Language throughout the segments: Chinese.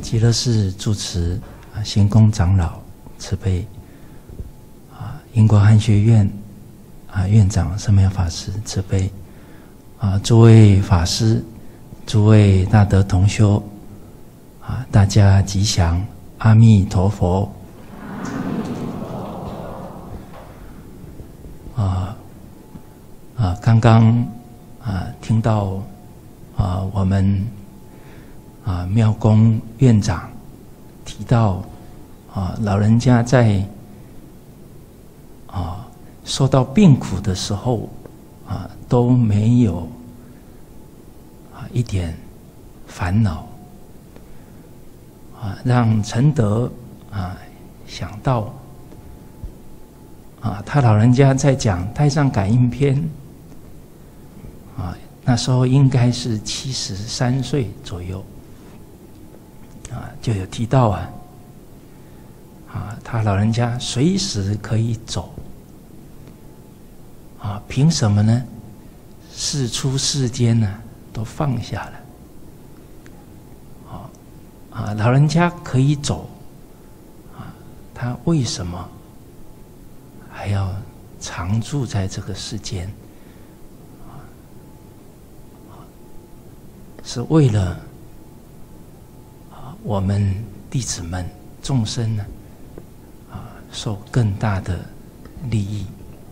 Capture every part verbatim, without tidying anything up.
极乐寺住持啊，行宫长老慈悲啊，英国汉学院啊院长圣妙法师慈悲啊，诸位法师、诸位大德同修啊，大家吉祥，阿弥陀佛。啊啊，刚刚啊听到啊我们啊庙公院长提到啊老人家在啊受到病苦的时候啊都没有啊一点烦恼啊，让陈德啊想到。啊，他老人家在讲《太上感应篇》啊，那时候应该是七十三岁左右啊，就有提到啊，啊，他老人家随时可以走啊，凭什么呢？世出世间呢、啊，都放下了，啊啊，老人家可以走啊，他为什么？还要常住在这个世间，是为了啊我们弟子们众生呢啊受更大的利益。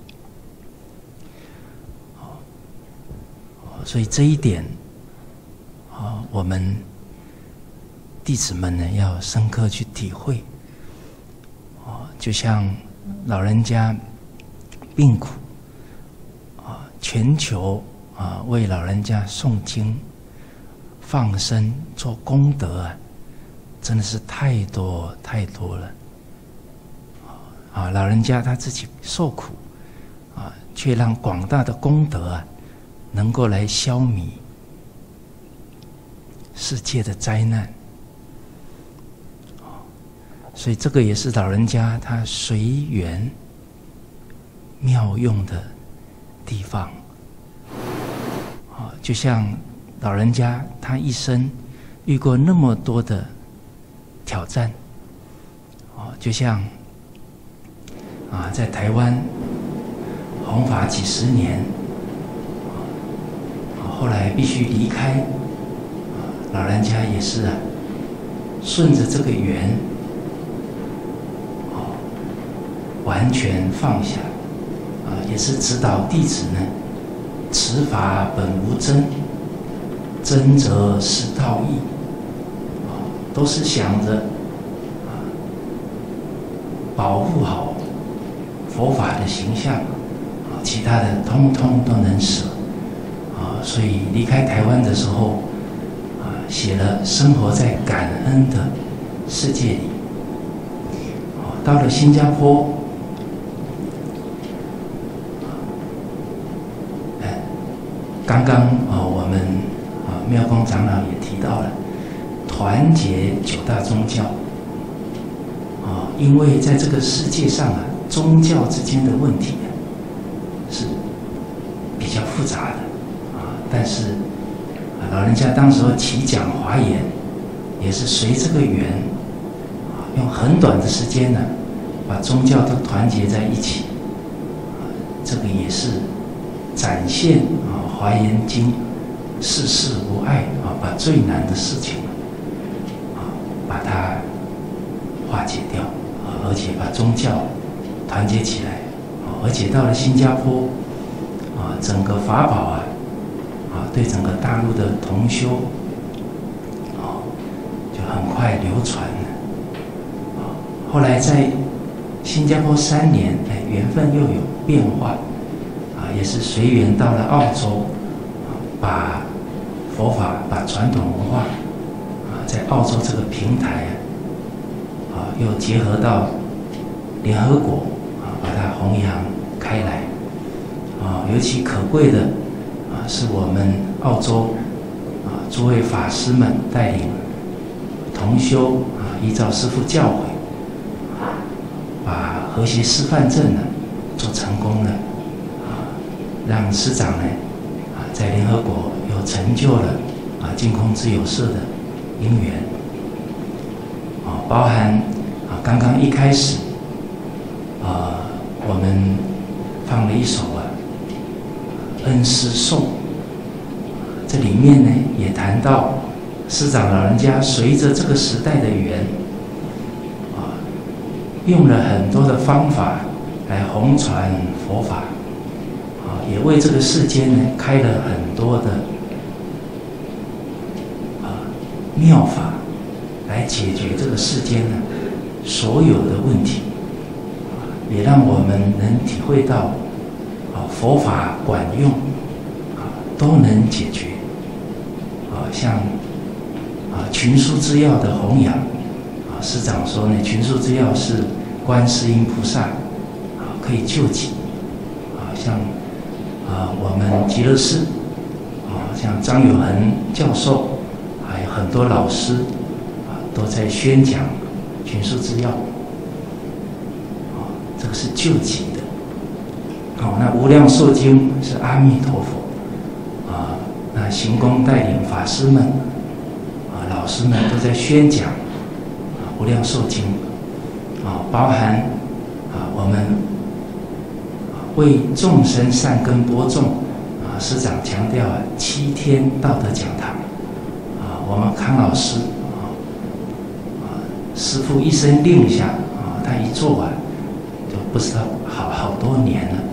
所以这一点啊，我们弟子们呢要深刻去体会。啊，就像。老人家病苦啊，全球啊为老人家诵经、放生、做功德啊，真的是太多太多了啊！老人家他自己受苦啊，却让广大的功德啊，能够来消弭世界的灾难。所以这个也是老人家他随缘妙用的地方啊，就像老人家他一生遇过那么多的挑战啊，就像啊在台湾弘法几十年啊，后来必须离开啊，老人家也是啊，顺着这个缘。完全放下，啊，也是指导弟子呢。此法本无真，真则是道义。啊，都是想着啊，保护好佛法的形象，啊，其他的通通都能舍。啊，所以离开台湾的时候，啊，写了《生活在感恩的世界里》。啊，到了新加坡。刚刚啊，我们啊庙公长老也提到了团结九大宗教啊，因为在这个世界上啊，宗教之间的问题啊是比较复杂的啊，但是啊老人家当时候起讲华严，也是随这个缘啊，用很短的时间呢，把宗教都团结在一起啊，这个也是展现啊。《华严经》世事无碍啊，把最难的事情啊，把它化解掉啊，而且把宗教团结起来啊，而且到了新加坡啊，整个法宝啊啊，对整个大陆的同修啊，就很快流传了啊。后来在新加坡三年，哎，缘分又有变化。也是随缘到了澳洲，把佛法、把传统文化啊，在澳洲这个平台啊，又结合到联合国啊，把它弘扬开来啊。尤其可贵的啊，是我们澳洲啊诸位法师们带领同修啊，依照师父教诲，把和谐示范证呢做成功了。让师长呢，啊，在联合国又成就了啊净空之友社的因缘， 包含啊刚刚一开始啊我们放了一首啊恩师颂，这里面呢也谈到师长老人家随着这个时代的缘啊，用了很多的方法来弘传佛法啊，也为这个世间呢开了很多的啊妙法，来解决这个世间呢所有的问题，也让我们能体会到啊佛法管用啊都能解决啊，像啊群书之要的弘扬啊，师长说呢，群书之要是观世音菩萨啊可以救济啊，像啊我们极乐寺啊，像张友恒教授，还有很多老师啊都在宣讲群书之要啊，这个是救济的。好，那无量寿经是阿弥陀佛啊，那行宫带领法师们啊，老师们都在宣讲啊无量寿经啊，包含啊我们啊为众生善根播种啊，师长强调啊七天道德讲堂啊，我们康老师啊啊师父一声令下啊，他一做完就不知道好好多年了。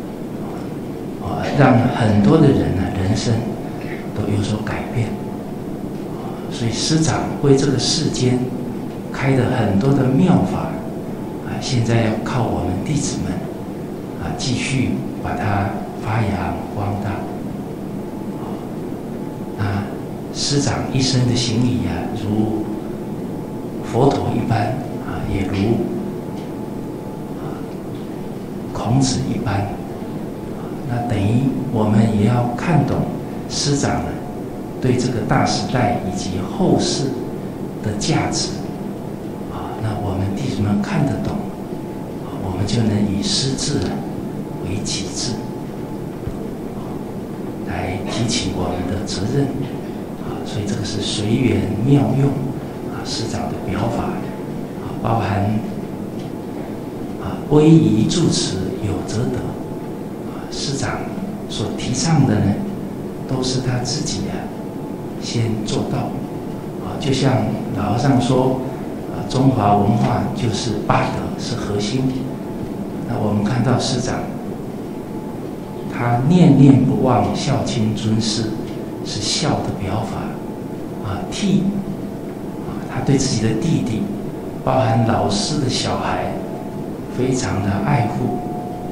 让很多的人呢，人生都有所改变，所以师长为这个世间开的很多的妙法啊，现在要靠我们弟子们啊，继续把它发扬光大。啊，师长一生的行礼啊，如佛陀一般啊，也如啊孔子一般。那等于我们也要看懂师长呢对这个大时代以及后世的价值啊，那我们弟子们看得懂，我们就能以师志为己志，来提起我们的责任啊，所以这个是随缘妙用啊，师长的表法啊，包含啊威仪住持有则得。师长所提倡的呢，都是他自己啊先做到啊，就像老和尚说啊，中华文化就是八德是核心。那我们看到师长，他念念不忘孝亲尊师，是孝的表法啊，替啊，他对自己的弟弟，包含老师的小孩，非常的爱护。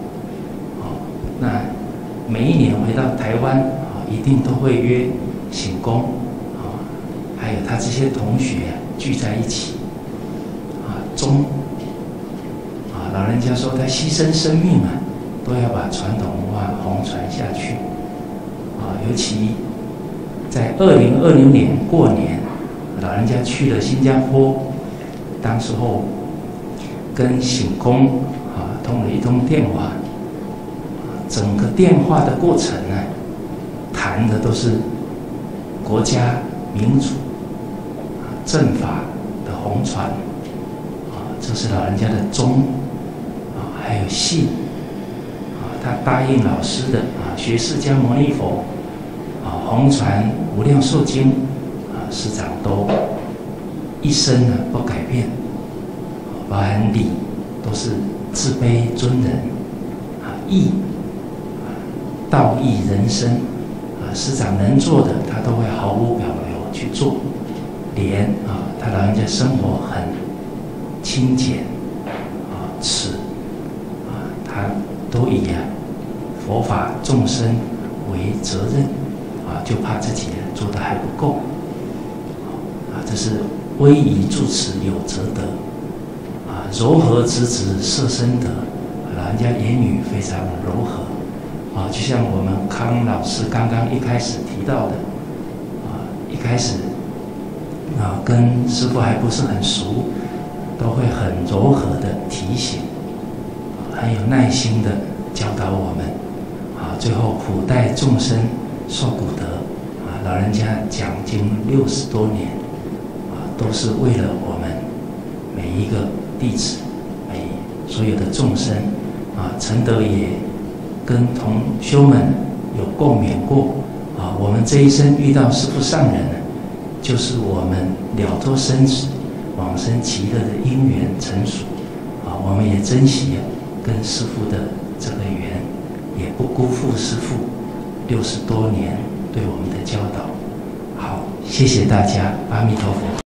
那每一年回到台湾啊，一定都会约醒公啊，还有他这些同学聚在一起啊，忠啊，老人家说他牺牲生命啊，都要把传统文化弘传下去啊。尤其在二零二零年过年，老人家去了新加坡，当时候跟醒公啊通了一通电话。整个电话的过程呢，谈的都是国家民主、啊正法的弘传，啊，这是老人家的忠，啊，还有信，啊，他答应老师的啊，学释迦牟尼佛，啊，弘传无量寿经，啊，师长都一生呢不改变，包含礼都是自卑尊人，啊，义。道义人生啊，师长能做的，他都会毫无保留去做。连啊，他老人家生活很清简啊、耻啊，他都以啊佛法众生为责任啊，就怕自己做的还不够啊。这是威仪住持有则得啊，柔和直直摄身得，老人家言语非常柔和。啊，就像我们康老师刚刚一开始提到的，啊，一开始啊跟师父还不是很熟，都会很柔和的提醒，很有耐心的教导我们，啊，最后普代众生受功德，啊，老人家讲经六十多年，啊，都是为了我们， 每一个弟子，每所有的众生啊，承德也跟同修们有共勉过啊，我们这一生遇到师父上人呢，就是我们了脱生死、往生极乐的因缘成熟啊，我们也珍惜跟师父的这个缘，也不辜负师父六十多年对我们的教导。好，谢谢大家，阿弥陀佛。